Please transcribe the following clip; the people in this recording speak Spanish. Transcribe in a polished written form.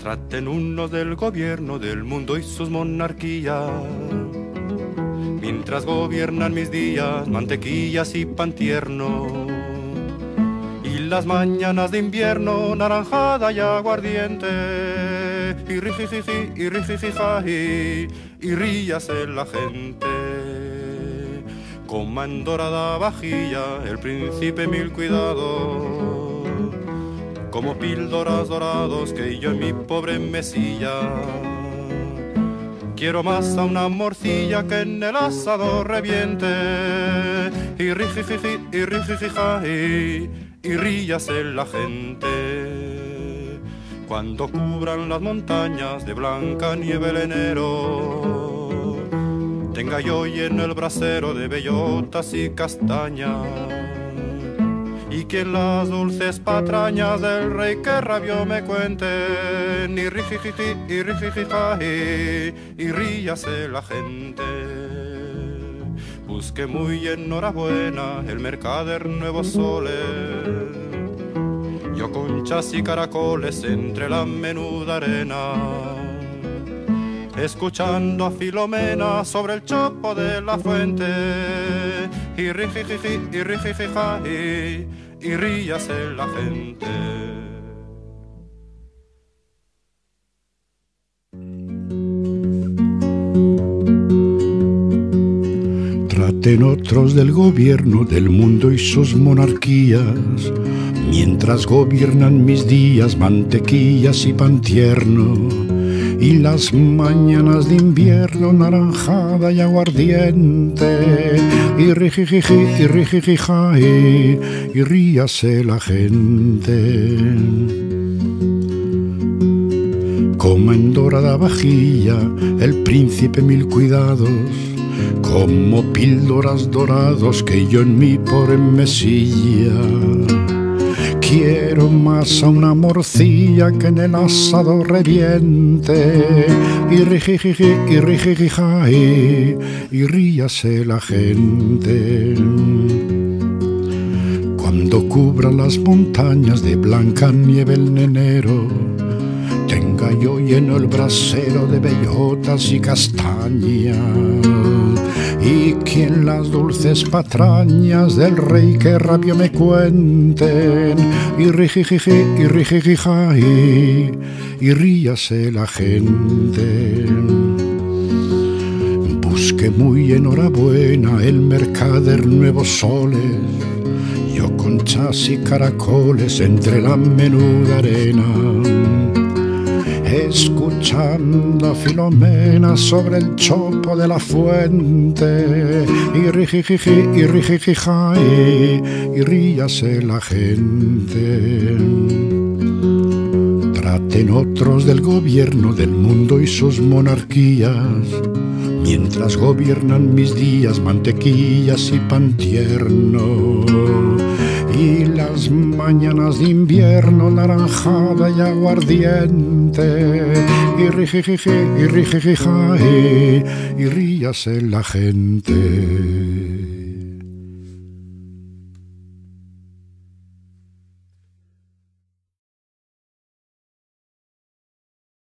Traten unos del gobierno del mundo y sus monarquías. Mientras gobiernan mis días, mantequillas y pan tierno. Y las mañanas de invierno, naranjada y aguardiente. Y rijijiji, y rijijijaji, y ríase la gente. Coma en dorada vajilla el príncipe mil cuidados. Como píldoras dorados que yo en mi pobre mesilla. Quiero más a una morcilla que en el asado reviente. Y rijijiji, y rijijijaji, y ríase la gente. Cuando cubran las montañas de blanca nieve el enero, tenga yo lleno el brasero de bellotas y castañas. Y que en las dulces patrañas del rey que rabió me cuenten. Y rijijiji, y rijijijaji, y ríase la gente. Busque muy enhorabuena el mercader Nuevos Soles. Yo conchas y caracoles entre la menuda arena, escuchando a Filomena sobre el chopo de la fuente. Y rijijiji, y rijijijaji, y ríase la gente. Traten otros del gobierno del mundo y sus monarquías. Mientras gobiernan mis días, mantequillas y pan tierno. Y las mañanas de invierno, naranjada y aguardiente. Y rijijiji, y rijijijaji, y ríase la gente. Como en dorada vajilla el príncipe mil cuidados. Como píldoras dorados que yo en mi pobre mesilla. Quiero más a una morcilla que en el asado reviente. Y rijijiji, y rijijijaji, y ríase la gente. Cuando cubran las montañas de blanca nieve el enero, tenga yo lleno el brasero de bellotas y castañas. Y que en las dulces patrañas del rey que rabio me cuenten. Y rijijiji, y rijijijaji, y ríase la gente. Busque muy enhorabuena el mercader Nuevos Soles. Yo conchas y caracoles entre la menuda arena, escuchando a Filomena sobre el chopo de la fuente. Y rijijiji, y rijijijaji, y ríase la gente. Traten otros del gobierno del mundo y sus monarquías. Mientras gobiernan mis días, mantequillas y pan tierno. Y las mañanas de invierno, naranjada y aguardiente. Y rijijiji, y rijijijaji, y ríase la gente.